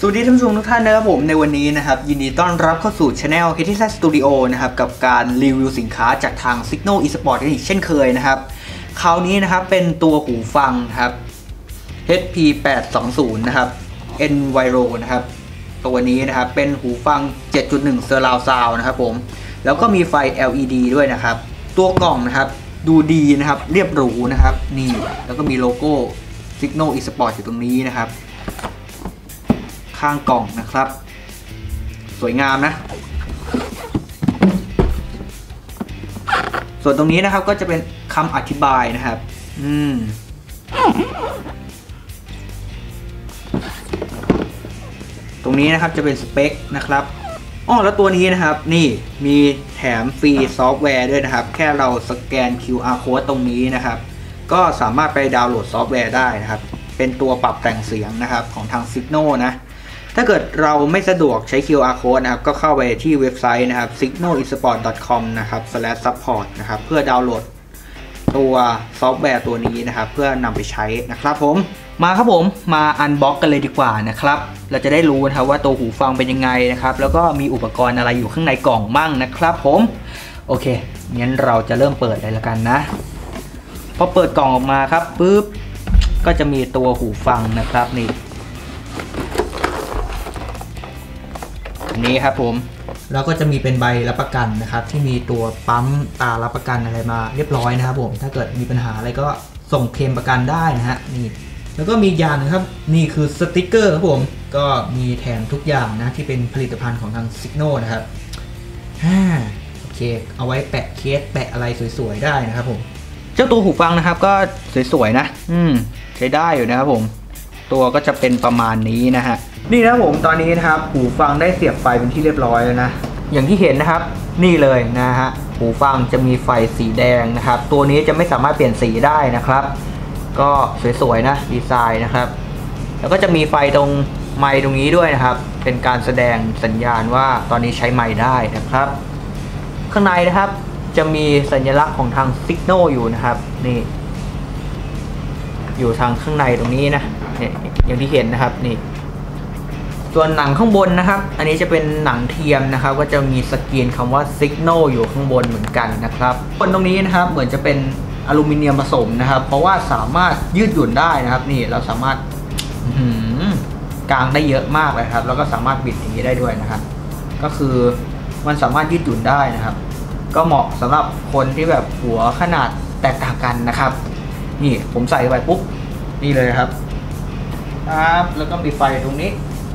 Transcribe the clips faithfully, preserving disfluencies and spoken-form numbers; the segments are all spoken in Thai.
วัสดีท่านผู้ชมทุกท่านนะครับผมในวันนี้นะครับยินดีต้อนรับเข้าสู่ Channel เฮด ที แซด Studio นะครับกับการรีวิวสินค้าจากทาง Signo Esports อีกเช่นเคยนะครับคราวนี้นะครับเป็นตัวหูฟังครับ เอช พี แปดสองศูนย์ นะครับ Enviro นะครับตัวนี้นะครับเป็นหูฟัง เจ็ดจุดหนึ่ง Surround Sound นะครับผมแล้วก็มีไฟ แอล อี ดี ด้วยนะครับตัวกล่องนะครับดูดีนะครับเรียบหรูนะครับนี่แล้วก็มีโลโก้ Signo Esports อยู่ตรงนี้นะครับข้างกล่องนะครับสวยงามนะส่วนตรงนี้นะครับก็จะเป็นคำอธิบายนะครับอืมตรงนี้นะครับจะเป็นสเปคนะครับอ้อแล้วตัวนี้นะครับนี่มีแถมฟรีซอฟต์แวร์ด้วยนะครับแค่เราสแกน คิว อาร์ Code ตรงนี้นะครับก็สามารถไปดาวน์โหลดซอฟต์แวร์ได้นะครับเป็นตัวปรับแต่งเสียงนะครับของทาง Signo นะถ้าเกิดเราไม่สะดวกใช้ คิว อาร์ Code นะครับก็เข้าไปที่เว็บไซต์นะครับ ซิกโน อีสปอร์ต ดอท คอม นะครับ สแลช ซัพพอร์ต นะครับเพื่อดาวน์โหลดตัวซอฟต์แวร์ตัวนี้นะครับเพื่อนำไปใช้นะครับผมมาครับผมมาอันบ็อกกันเลยดีกว่านะครับเราจะได้รู้นะครับว่าตัวหูฟังเป็นยังไงนะครับแล้วก็มีอุปกรณ์อะไรอยู่ข้างในกล่องมั่งนะครับผมโอเคงั้นเราจะเริ่มเปิดเลยละกันนะพอเปิดกล่องออกมาครับปุ๊บก็จะมีตัวหูฟังนะครับนี่นี้ครับผมแล้วก็จะมีเป็นใบรับประกันนะครับที่มีตัวปั๊มตารับประกันอะไรมาเรียบร้อยนะครับผมถ้าเกิดมีปัญหาอะไรก็ส่งเคลมประกันได้นะฮะนี่แล้วก็มีอย่างนะครับนี่คือสติกเกอร์ครับผมก็มีแถมทุกอย่างนะที่เป็นผลิตภัณฑ์ของทาง Signo นะครับฮ่าโอเคเอาไว้แปะเคสแปะอะไรสวยๆได้นะครับผมเจ้าตัวหูฟังนะครับก็สวยๆนะอืมใช้ได้อยู่นะครับผมตัวก็จะเป็นประมาณนี้นะฮะนี่นะผมตอนนี้นะครับหูฟังได้เสียบไฟเป็นที่เรียบร้อยแล้วนะอย่างที่เห็นนะครับนี่เลยนะฮะหูฟังจะมีไฟสีแดงนะครับตัวนี้จะไม่สามารถเปลี่ยนสีได้นะครับก็สวยๆนะดีไซน์นะครับแล้วก็จะมีไฟตรงไมค์ตรงนี้ด้วยนะครับเป็นการแสดงสัญญาณว่าตอนนี้ใช้ไมค์ได้นะครับข้างในนะครับจะมีสัญลักษณ์ของทาง Signo อยู่นะครับนี่อยู่ทางข้างในตรงนี้นะเนี่ยอย่างที่เห็นนะครับนี่ส่วนหนังข้างบนนะครับอันนี้จะเป็นหนังเทียมนะครับก็จะมีสกรีนคำว่า Signo อยู่ข้างบนเหมือนกันนะครับบนตรงนี้นะครับเหมือนจะเป็นอลูมิเนียมผสมนะครับเพราะว่าสามารถยืดหยุ่นได้นะครับนี่เราสามารถกางได้เยอะมากเลยครับแล้วก็สามารถบิดอย่างนี้ได้ด้วยนะครับก็คือมันสามารถยืดหยุ่นได้นะครับก็เหมาะสำหรับคนที่แบบหัวขนาดแตกต่างกันนะครับนี่ผมใส่ไปปุ๊บนี่เลยครับครับแล้วก็มีไฟตรงนี้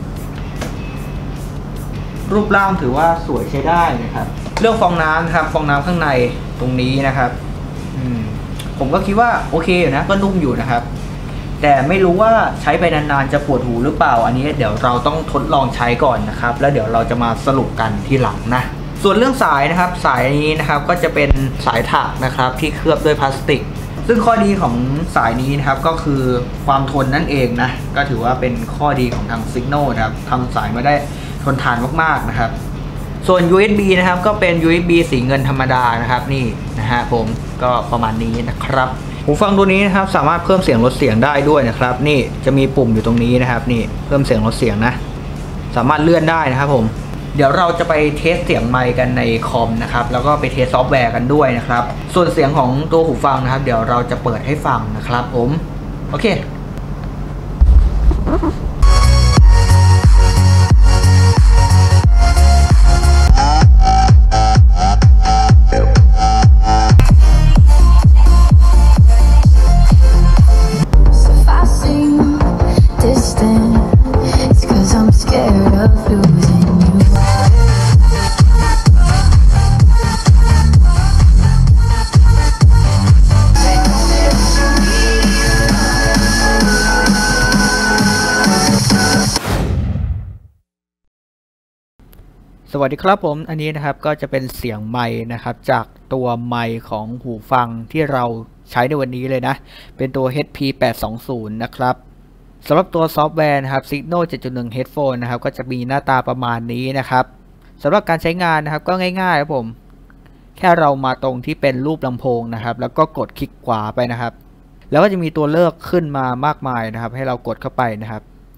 รูปร่างถือว่าสวยใช้ได้นะครับเรื่องฟองน้ำครับฟองน้ำข้างในตรงนี้นะครับอืมผมก็คิดว่าโอเคอยู่นะก็นุ่มอยู่นะครับแต่ไม่รู้ว่าใช้ไปนานๆจะปวดหูหรือเปล่าอันนี้เดี๋ยวเราต้องทดลองใช้ก่อนนะครับแล้วเดี๋ยวเราจะมาสรุปกันทีหลังนะส่วนเรื่องสายนะครับสายนี้นะครับก็จะเป็นสายถักนะครับที่เคลือบด้วยพลาสติกซึ่งข้อดีของสายนี้นะครับก็คือความทนนั่นเองนะก็ถือว่าเป็นข้อดีของทาง Signo นะครับทำสายมาได้ทนทานมากๆนะครับส่วน ยู เอส บี นะครับก็เป็น ยู เอส บี สีเงินธรรมดานะครับนี่นะฮะผมก็ประมาณนี้นะครับหูฟังตัวนี้นะครับสามารถเพิ่มเสียงลดเสียงได้ด้วยนะครับนี่จะมีปุ่มอยู่ตรงนี้นะครับนี่เพิ่มเสียงลดเสียงนะสามารถเลื่อนได้นะครับผมเดี๋ยวเราจะไปเทสเสียงไมค์กันในคอมนะครับแล้วก็ไปเทสซอฟต์แวร์กันด้วยนะครับส่วนเสียงของตัวหูฟังนะครับเดี๋ยวเราจะเปิดให้ฟังนะครับผมโอเคสวัสดีครับผมอันนี้นะครับก็จะเป็นเสียงไมค์นะครับจากตัวไมค์ของหูฟังที่เราใช้ในวันนี้เลยนะเป็นตัว เอช พี แปดสองศูนย์ นะครับสำหรับตัวซอฟต์แวร์นะครับ Signo เจ็ดจุดหนึ่ง Headphone นะครับก็จะมีหน้าตาประมาณนี้นะครับสำหรับการใช้งานนะครับก็ง่ายๆครับผมแค่เรามาตรงที่เป็นรูปลำโพงนะครับแล้วก็กดคลิกขวาไปนะครับแล้วก็จะมีตัวเลือกขึ้นมามากมายนะครับให้เรากดเข้าไปนะครับ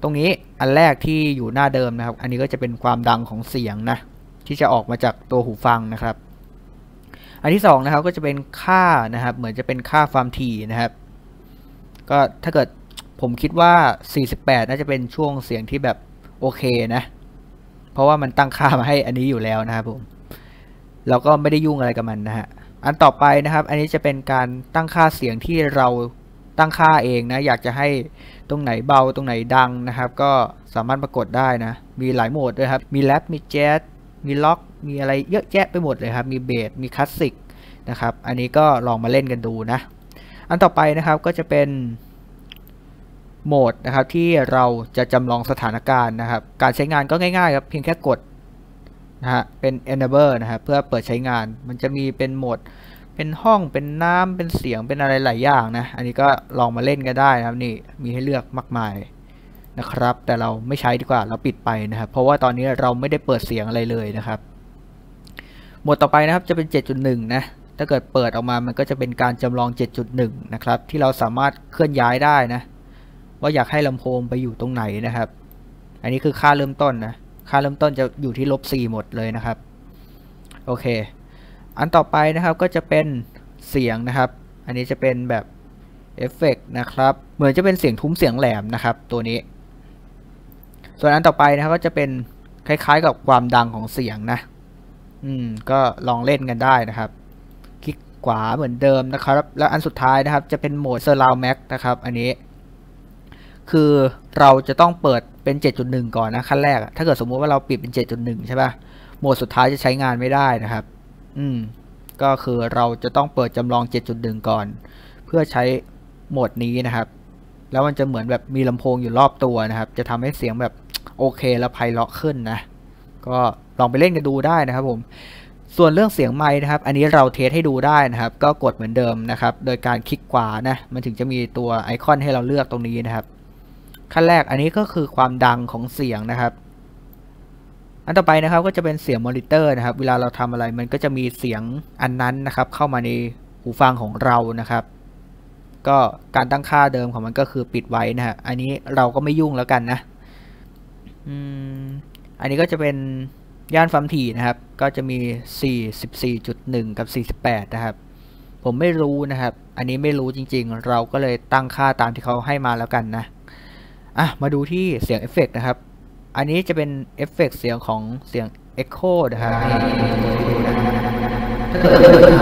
ตรงนี้อันแรกที่อยู่หน้าเดิมนะครับอันนี้ก็จะเป็นความดังของเสียงนะที่จะออกมาจากตัวหูฟังนะครับอันที่สองนะครับก็จะเป็นค่านะครับเหมือนจะเป็นค่าความถี่นะครับก็ถ้าเกิดผมคิดว่าสี่สิบแปดน่าจะเป็นช่วงเสียงที่แบบโอเคนะเพราะว่ามันตั้งค่ามาให้อันนี้อยู่แล้วนะครับผมเราก็ไม่ได้ยุ่งอะไรกับมันนะฮะอันต่อไปนะครับอันนี้จะเป็นการตั้งค่าเสียงที่เราตั้งค่าเองนะอยากจะให้ตรงไหนเบาตรงไหนดังนะครับก็สามารถปรากฏได้นะมีหลายโหมดด้วยครับมีแรปมีแจ๊สมีล็อกมีอะไรเยอะแยะไปหมดเลยครับมีเบสมีคลาสสิกนะครับอันนี้ก็ลองมาเล่นกันดูนะอันต่อไปนะครับก็จะเป็นโหมดนะครับที่เราจะจำลองสถานการณ์นะครับการใช้งานก็ง่ายๆครับเพียงแค่กดนะฮะเป็น enable นะครับเพื่อเปิดใช้งานมันจะมีเป็นโหมดเป็นห้องเป็นน้ำเป็นเสียงเป็นอะไรหลายอย่างนะอันนี้ก็ลองมาเล่นกันได้นะครับนี่มีให้เลือกมากมายนะครับแต่เราไม่ใช้ดีกว่าเราปิดไปนะครับเพราะว่าตอนนี้เราไม่ได้เปิดเสียงอะไรเลยนะครับโหมดต่อไปนะครับจะเป็น เจ็ดจุดหนึ่ง นะถ้าเกิดเปิดออกมามันก็จะเป็นการจำลอง เจ็ดจุดหนึ่ง นะครับที่เราสามารถเคลื่อนย้ายได้นะว่าอยากให้ลำโพงไปอยู่ตรงไหนนะครับอันนี้คือค่าเริ่มต้นนะค่าเริ่มต้นจะอยู่ที่ลบสี่หมดเลยนะครับโอเคอันต่อไปนะครับก็จะเป็นเสียงนะครับอันนี้จะเป็นแบบเอฟเฟกต์นะครับเหมือนจะเป็นเสียงทุ้มเสียงแหลมนะครับตัวนี้ส่วนอันต่อไปนะครับก็จะเป็นคล้ายๆกับความดังของเสียงนะอืมก็ลองเล่นกันได้นะครับคลิกขวาเหมือนเดิมนะครับแล้วอันสุดท้ายนะครับจะเป็นโหมด Surround Max นะครับอันนี้คือเราจะต้องเปิดเป็น เจ็ดจุดหนึ่ง ก่อนนะขั้นแรกถ้าเกิดสมมุติว่าเราปิดเป็น เจ็ดจุดหนึ่ง ใช่ป่ะโหมดสุดท้ายจะใช้งานไม่ได้นะครับอืมก็คือเราจะต้องเปิดจำลอง เจ็ดจุดหนึ่ง ก่อนเพื่อใช้โหมดนี้นะครับแล้วมันจะเหมือนแบบมีลำโพงอยู่รอบตัวนะครับจะทำให้เสียงแบบโอเคแล้วไพเราะขึ้นนะก็ลองไปเล่นกันดูได้นะครับผมส่วนเรื่องเสียงไมค์นะครับอันนี้เราเทสให้ดูได้นะครับก็กดเหมือนเดิมนะครับโดยการคลิกขวานะมันถึงจะมีตัวไอคอนให้เราเลือกตรงนี้นะครับขั้นแรกอันนี้ก็คือความดังของเสียงนะครับอันต่อไปนะครับก็จะเป็นเสียงมอนิเตอร์นะครับเวลาเราทำอะไรมันก็จะมีเสียงอันนั้นนะครับเข้ามาในหูฟังของเรานะครับก็การตั้งค่าเดิมของมันก็คือปิดไว้นะฮะอันนี้เราก็ไม่ยุ่งแล้วกันนะอืมอันนี้ก็จะเป็นย่านความถี่นะครับก็จะมี สี่สิบสี่จุดหนึ่ง กับ สี่สิบแปด นะครับผมไม่รู้นะครับอันนี้ไม่รู้จริงๆเราก็เลยตั้งค่าตามที่เขาให้มาแล้วกันนะอ่ะมาดูที่เสียงเอฟเฟกต์นะครับอันนี้จะเป็นเอฟเฟกต์เสียงของเสียง Echo นะครับนี่ถ้าเกิด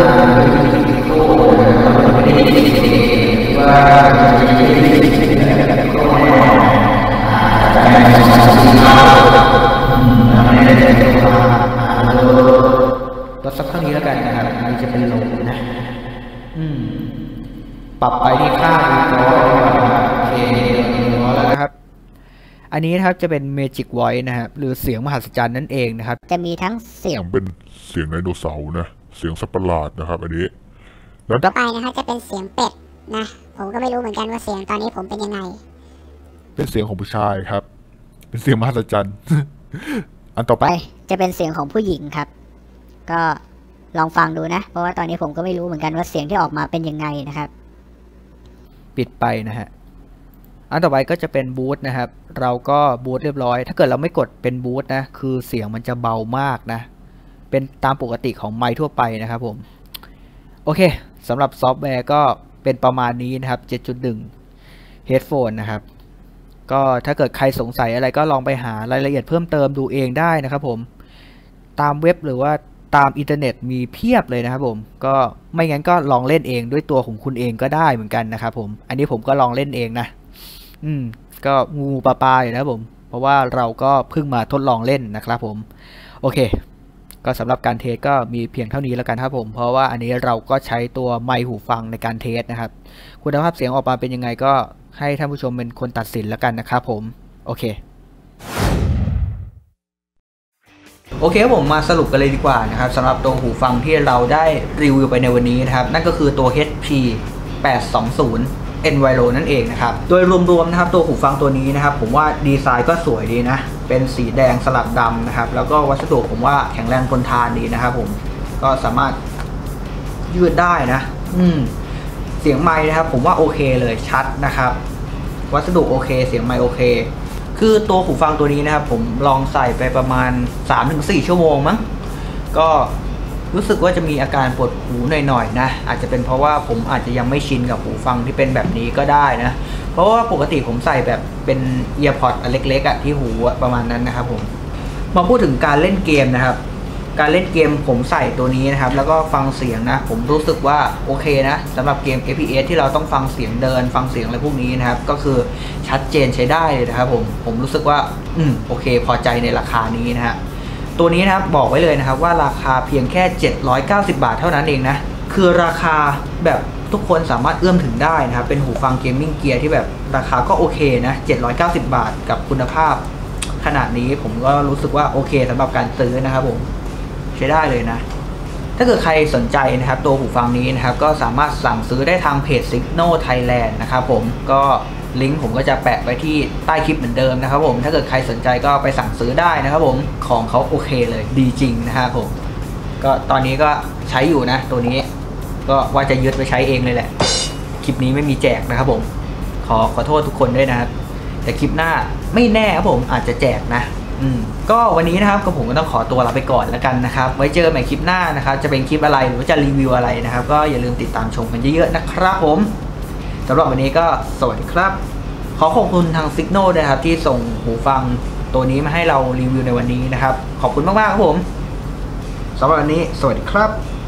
ว่าลดสักเท่านี้แล้วกันนะครับอันนี้จะเป็นโลนะอืมปรับไปที่ค่าร้อยโอเคร้อยแล้วนะครับอันนี้นะครับจะเป็น Magic Voice นะครับหรือเสียงมหัศจรรย์นั่นเองนะครับจะมีทั้งเสียงเป็นเสียงไดโนเสาร์นะเสียงสัตว์ประหลาดนะครับอันนี้แล้วต่อไปนะครับจะเป็นเสียงเป็ดนะผมก็ไม่รู้เหมือนกันว่าเสียงตอนนี้ผมเป็นยังไงเป็นเสียงของผู้ชายครับเป็นเสียงมหัศจรรย์ อันต่อไปจะเป็นเสียงของผู้หญิงครับก็ลองฟังดูนะเพราะว่าตอนนี้ผมก็ไม่รู้เหมือนกันว่าเสียงที่ออกมาเป็นยังไงนะครับปิดไปนะฮะอันต่อไปก็จะเป็นบูทนะครับเราก็บูทเรียบร้อยถ้าเกิดเราไม่กดเป็นบูทนะคือเสียงมันจะเบามากนะเป็นตามปกติของไมค์ทั่วไปนะครับผมโอเคสำหรับซอฟต์แวร์ก็เป็นประมาณนี้นะครับ เจ็ดจุดหนึ่ง Headphone นะครับก็ถ้าเกิดใครสงสัยอะไรก็ลองไปหารายละเอียดเพิ่มเติมดูเองได้นะครับผมตามเว็บหรือว่าตามอินเทอร์เน็ตมีเพียบเลยนะครับผมก็ไม่งั้นก็ลองเล่นเองด้วยตัวของคุณเองก็ได้เหมือนกันนะครับผมอันนี้ผมก็ลองเล่นเองนะอืมก็งูปลาปลาอยู่นะผมเพราะว่าเราก็เพิ่งมาทดลองเล่นนะครับผมโอเคก็สำหรับการเทสก็มีเพียงเท่านี้แล้วกันครับผมเพราะว่าอันนี้เราก็ใช้ตัวไมค์หูฟังในการเทสนะครับคุณภาพเสียงออกมาเป็นยังไงก็ให้ท่านผู้ชมเป็นคนตัดสินแล้วกันนะครับผมโอเคโอเคผมมาสรุปกันเลยดีกว่านะครับสำหรับตัวหูฟังที่เราได้รีวิวไปในวันนี้นะครับนั่นก็คือตัว เอช พี แปดสองศูนย์ Enviro นั่นเองนะครับโดยรวมๆนะครับตัวหูฟังตัวนี้นะครับผมว่าดีไซน์ก็สวยดีนะเป็นสีแดงสลับดำนะครับแล้วก็วัสดุผมว่าแข็งแรงทนทานดีนะครับผมก็สามารถยืดได้นะอืมเสียงไมค์นะครับผมว่าโอเคเลยชัดนะครับวัสดุโอเคเสียงไมค์โอเคคคือตัวหูฟังตัวนี้นะครับผมลองใส่ไปประมาณ สามถึงสี่ ชั่วโมงมั้งก็รู้สึกว่าจะมีอาการปวดหูหน่อยๆนะอาจจะเป็นเพราะว่าผมอาจจะยังไม่ชินกับหูฟังที่เป็นแบบนี้ก็ได้นะเพราะว่าปกติผมใส่แบบเป็นเอียร์พอดอันเล็กๆอ่ะที่หูประมาณนั้นนะครับผมมาพูดถึงการเล่นเกมนะครับการเล่นเกมผมใส่ตัวนี้นะครับแล้วก็ฟังเสียงนะผมรู้สึกว่าโอเคนะสำหรับเกม เอฟ พี เอส ที่เราต้องฟังเสียงเดินฟังเสียงอะไรพวกนี้นะครับก็คือชัดเจนใช้ได้เลยนะครับผมผมรู้สึกว่าอืมโอเคพอใจในราคานี้นะฮะตัวนี้นะครับบอกไว้เลยนะครับว่าราคาเพียงแค่เจ็ดร้อยเก้าสิบบาทเท่านั้นเองนะคือราคาแบบทุกคนสามารถเอื้อมถึงได้นะครับเป็นหูฟังเกมมิ่งเกียร์ที่แบบราคาก็โอเคนะเจ็ดร้อยเก้าสิบบาทกับคุณภาพขนาดนี้ผมก็รู้สึกว่าโอเคสำหรับการซื้อนะครับผมใช้ได้เลยนะถ้าเกิดใครสนใจนะครับตัวหูฟังนี้นะครับก็สามารถสั่งซื้อได้ทางเพจ Signo Thailand นะครับผมก็ลิงก์ผมก็จะแปะไว้ที่ใต้คลิปเหมือนเดิมนะครับผมถ้าเกิดใครสนใจก็ไปสั่งซื้อได้นะครับผมของเขาโอเคเลยดีจริงนะครับผมก็ตอนนี้ก็ใช้อยู่นะตัวนี้ก็ว่าจะยึดไปใช้เองเลยแหละคลิปนี้ไม่มีแจกนะครับผมขอขอโทษทุกคนด้วยนะครับแต่คลิปหน้าไม่แน่ครับผมอาจจะแจกนะอืมก็วันนี้นะครับก็ผมก็ต้องขอตัวลาไปก่อนแล้วกันนะครับไว้เจอใหม่คลิปหน้านะครับจะเป็นคลิปอะไรหรือว่าจะรีวิวอะไรนะครับก็อย่าลืมติดตามชมกันเยอะๆนะครับผมสำหรับวันนี้ก็สวัสดีครับขอขอบคุณทาง Signo ด้วยครับที่ส่งหูฟังตัวนี้มาให้เรารีวิวในวันนี้นะครับขอบคุณมากๆครับผมสำหรับวันนี้สวัสดีครับ